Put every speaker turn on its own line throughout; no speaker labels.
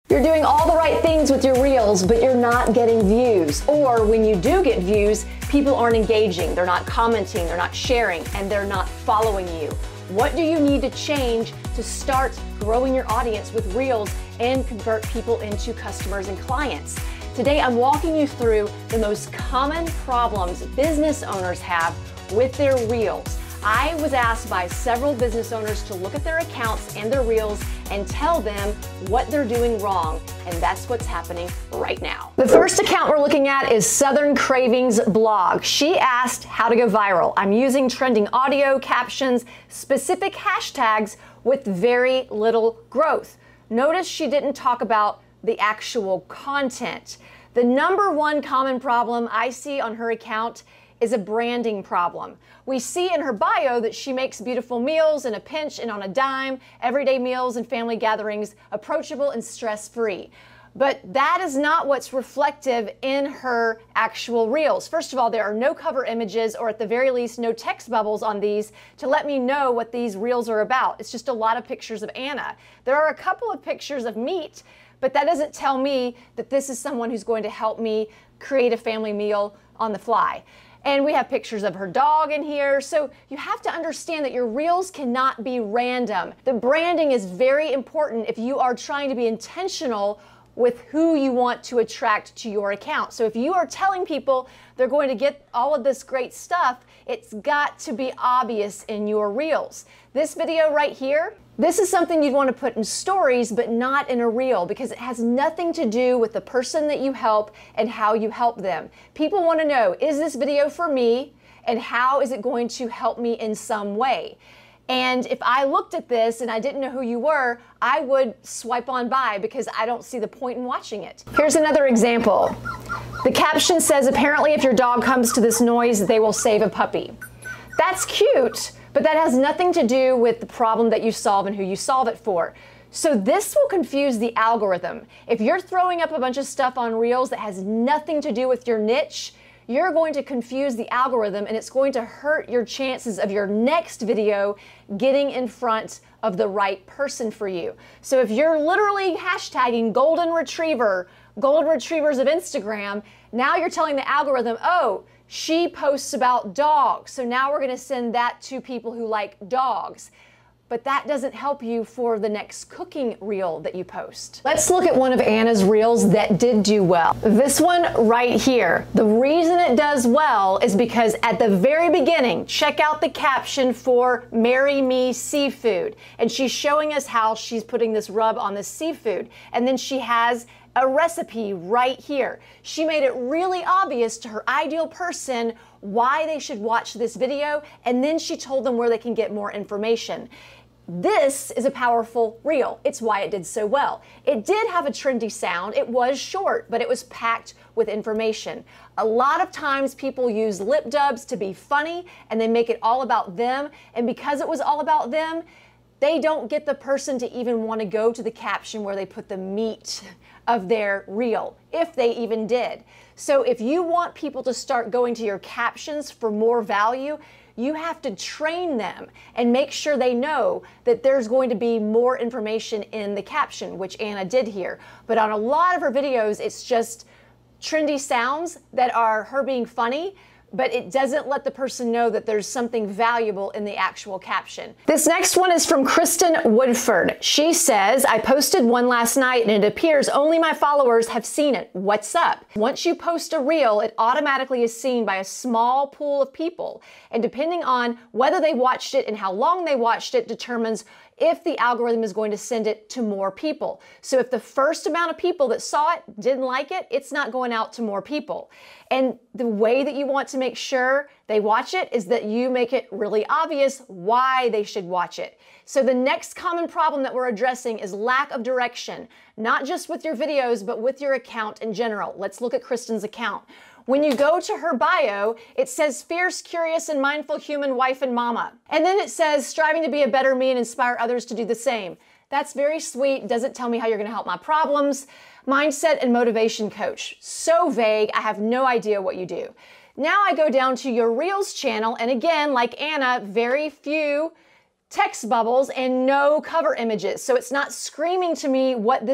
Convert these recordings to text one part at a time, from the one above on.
You're doing all the right things with your reels, but you're not getting views. Or when you do get views, people aren't engaging, they're not commenting, they're not sharing, and they're not following you. What do you need to change to start growing your audience with reels and convert people into customers and clients? Today, I'm walking you through the most common problems business owners have with their reels. I was asked by several business owners to look at their accounts and their reels and tell them what they're doing wrong, and that's what's happening right now. The first account we're looking at is Southern Cravings Blog. She asked how to go viral. I'm using trending audio, captions, specific hashtags with very little growth. Notice she didn't talk about the actual content. The number one common problem I see on her account is a branding problem. We see in her bio that she makes beautiful meals in a pinch and on a dime, everyday meals and family gatherings, approachable and stress-free. But that is not what's reflective in her actual reels. First of all, there are no cover images, or at the very least, no text bubbles on these to let me know what these reels are about. It's just a lot of pictures of Anna. There are a couple of pictures of meat, but that doesn't tell me that this is someone who's going to help me create a family meal on the fly. And we have pictures of her dog in here. So you have to understand that your reels cannot be random. The branding is very important if you are trying to be intentional with who you want to attract to your account. So if you are telling people they're going to get all of this great stuff, it's got to be obvious in your reels. This video right here, this is something you'd want to put in stories, but not in a reel, because it has nothing to do with the person that you help and how you help them. People want to know, is this video for me? And how is it going to help me in some way? And if I looked at this and I didn't know who you were, I would swipe on by because I don't see the point in watching it. Here's another example. The caption says, apparently if your dog comes to this noise, they will save a puppy. That's cute, but that has nothing to do with the problem that you solve and who you solve it for. So this will confuse the algorithm. If you're throwing up a bunch of stuff on reels that has nothing to do with your niche, you're going to confuse the algorithm, and it's going to hurt your chances of your next video getting in front of the right person for you. So if you're literally hashtagging golden retriever, golden retrievers of Instagram, now you're telling the algorithm, oh, she posts about dogs, so now we're going to send that to people who like dogs. But that doesn't help you for the next cooking reel that you post. Let's look at one of Anna's reels that did do well. This one right here. The reason it does well is because at the very beginning, check out the caption for Marry Me Seafood. And she's showing us how she's putting this rub on the seafood. And then she has a recipe right here. She made it really obvious to her ideal person why they should watch this video, and then she told them where they can get more information. This is a powerful reel. It's why it did so well. It did have a trendy sound. It was short, but it was packed with information. A lot of times people use lip dubs to be funny, and they make it all about them, and because it was all about them, they don't get the person to even want to go to the caption where they put the meat of their reel, if they even did. So if you want people to start going to your captions for more value, you have to train them and make sure they know that there's going to be more information in the caption, which Anna did here. But on a lot of her videos, it's just trendy sounds that are her being funny, but it doesn't let the person know that there's something valuable in the actual caption. This next one is from Kristen Woodford. She says, I posted one last night and it appears only my followers have seen it. What's up? Once you post a reel, it automatically is seen by a small pool of people. And depending on whether they watched it and how long they watched it determines if the algorithm is going to send it to more people. So if the first amount of people that saw it didn't like it, it's not going out to more people. And the way that you want to make sure they watch it is that you make it really obvious why they should watch it. So the next common problem that we're addressing is lack of direction, not just with your videos, but with your account in general. Let's look at Kristen's account. When you go to her bio, it says fierce, curious, and mindful human wife and mama. And then it says striving to be a better me and inspire others to do the same. That's very sweet. Doesn't tell me how you're going to help my problems. Mindset and motivation coach. So vague. I have no idea what you do. Now I go down to your Reels channel. And again, like Anna, very few text bubbles and no cover images. So it's not screaming to me what this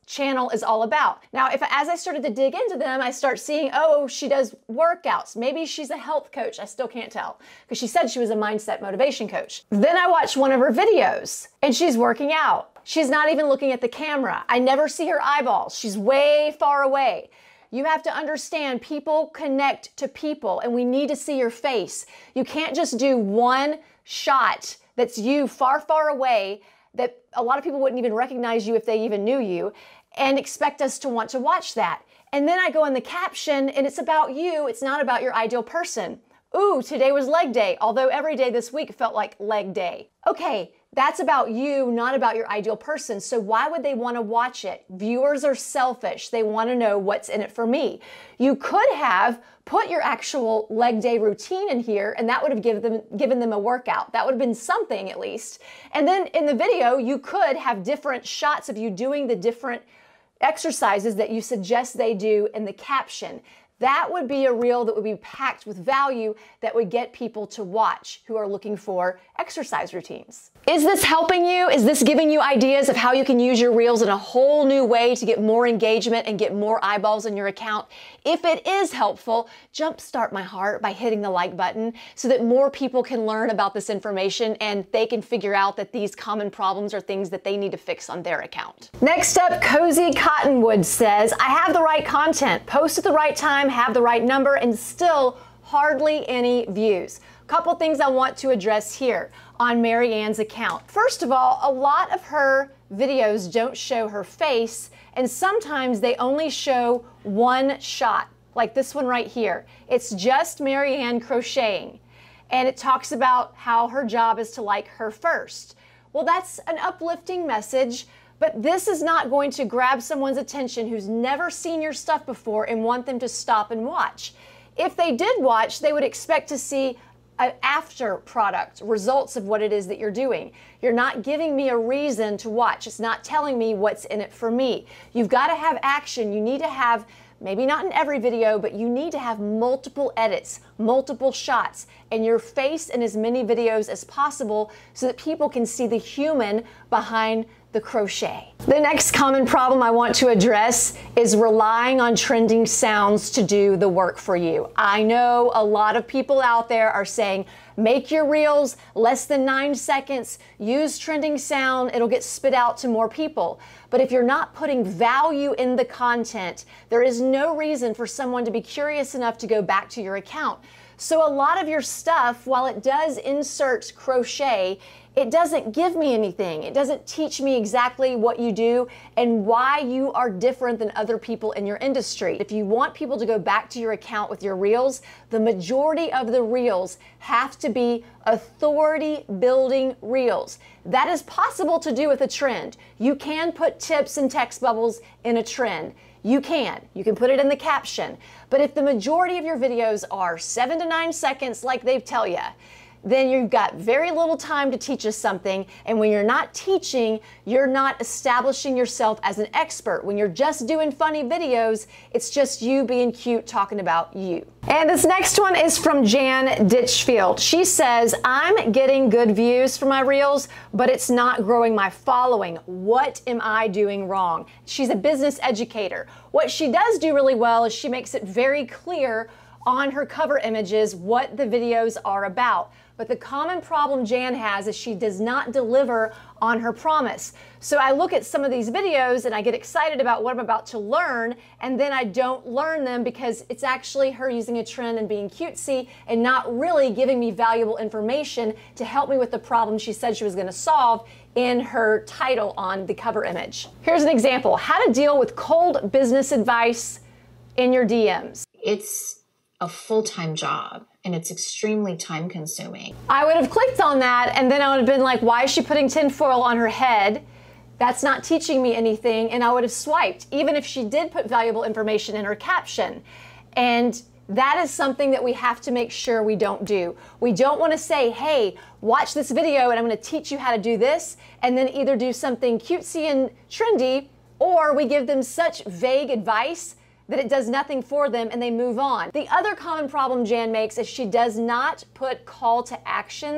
channel is all about. Now, as I started to dig into them, I start seeing, oh, she does workouts. Maybe she's a health coach. I still can't tell because she said she was a mindset motivation coach. Then I watched one of her videos and she's working out. She's not even looking at the camera. I never see her eyeballs. She's way far away. You have to understand people connect to people and we need to see your face. You can't just do one shot that's you far, far away that a lot of people wouldn't even recognize you if they even knew you and expect us to want to watch that. And then I go in the caption and it's about you. It's not about your ideal person. Ooh, today was leg day, although every day this week felt like leg day. Okay, that's about you, not about your ideal person. So why would they want to watch it? Viewers are selfish. They want to know what's in it for me. You could have put your actual leg day routine in here and that would have given them a workout. That would have been something at least. And then in the video, you could have different shots of you doing the different exercises that you suggest they do in the caption. That would be a reel that would be packed with value that would get people to watch who are looking for exercise routines. Is this helping you? Is this giving you ideas of how you can use your reels in a whole new way to get more engagement and get more eyeballs in your account? If it is helpful, jumpstart my heart by hitting the like button so that more people can learn about this information and they can figure out that these common problems are things that they need to fix on their account. Next up, Cozy Cottonwood says, I have the right content, post at the right time, have the right number, and still hardly any views. Couple things I want to address here on Mary Ann's account. First of all, a lot of her videos don't show her face, and sometimes they only show one shot, like this one right here. It's just Mary Ann crocheting, and it talks about how her job is to like her first. Well, that's an uplifting message, but this is not going to grab someone's attention who's never seen your stuff before and want them to stop and watch. If they did watch, they would expect to see an after product, results of what it is that you're doing. You're not giving me a reason to watch. It's not telling me what's in it for me. You've got to have action. You need to have, maybe not in every video, but you need to have multiple edits, multiple shots, and your face in as many videos as possible so that people can see the human behind the crochet. The next common problem I want to address is relying on trending sounds to do the work for you. I know a lot of people out there are saying, make your reels less than 9 seconds, use trending sound, it'll get spit out to more people. But if you're not putting value in the content, there is no reason for someone to be curious enough to go back to your account. So a lot of your stuff, while it does insert crochet, it doesn't give me anything. It doesn't teach me exactly what you do and why you are different than other people in your industry. If you want people to go back to your account with your reels, the majority of the reels have to be authority building reels. That is possible to do with a trend. You can put tips and text bubbles in a trend. You can put it in the caption. But if the majority of your videos are 7 to 9 seconds like they tell you, then you've got very little time to teach us something. And when you're not teaching, you're not establishing yourself as an expert. When you're just doing funny videos, it's just you being cute talking about you. And this next one is from Jan Ditchfield. She says, I'm getting good views for my reels, but it's not growing my following. What am I doing wrong? She's a business educator. What she does do really well is she makes it very clear on her cover images what the videos are about. But the common problem Jan has is she does not deliver on her promise. So I look at some of these videos and I get excited about what I'm about to learn, and then I don't learn them because it's actually her using a trend and being cutesy and not really giving me valuable information to help me with the problem she said she was going to solve in her title on the cover image. Here's an example: how to deal with cold business advice in your DMs.
It's a full-time job and it's extremely time consuming.
I would have clicked on that and then I would have been like, why is she putting tinfoil on her head? That's not teaching me anything. And I would have swiped, even if she did put valuable information in her caption. And that is something that we have to make sure we don't do. We don't want to say, hey, watch this video and I'm going to teach you how to do this, and then either do something cutesy and trendy, or we give them such vague advice that it does nothing for them and they move on. The other common problem Jan makes is she does not put call to actions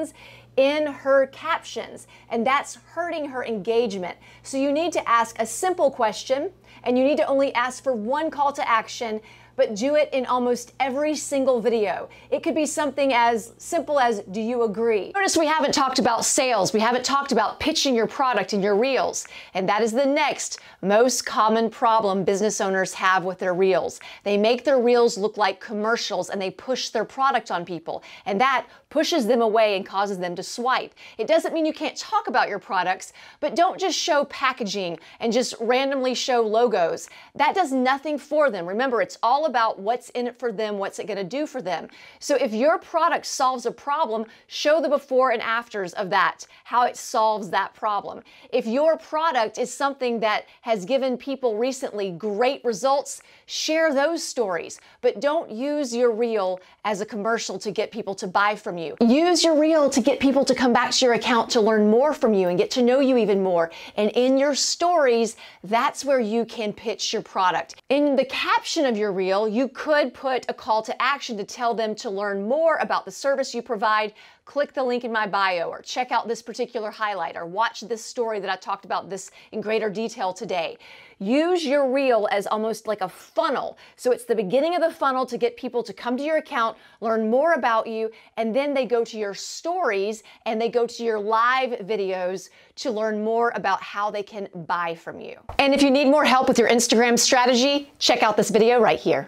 in her captions, and that's hurting her engagement. So you need to ask a simple question, and you need to only ask for one call to action, but do it in almost every single video. It could be something as simple as, do you agree? Notice we haven't talked about sales. We haven't talked about pitching your product in your reels. And that is the next most common problem business owners have with their reels. They make their reels look like commercials and they push their product on people. And that pushes them away and causes them to swipe. It doesn't mean you can't talk about your products, but don't just show packaging and just randomly show logos. That does nothing for them. Remember, it's all about what's in it for them, what's it going to do for them. So if your product solves a problem, show the before and afters of that, how it solves that problem. If your product is something that has given people recently great results, share those stories, but don't use your reel as a commercial to get people to buy from you. Use your reel to get people to come back to your account to learn more from you and get to know you even more. And in your stories, that's where you can pitch your product. In the caption of your reel, you could put a call to action to tell them to learn more about the service you provide. Click the link in my bio, or check out this particular highlight, or watch this story that I talked about this in greater detail today. Use your reel as almost like a funnel. So it's the beginning of the funnel to get people to come to your account, learn more about you, and then they go to your stories and they go to your live videos to learn more about how they can buy from you. And if you need more help with your Instagram strategy, check out this video right here.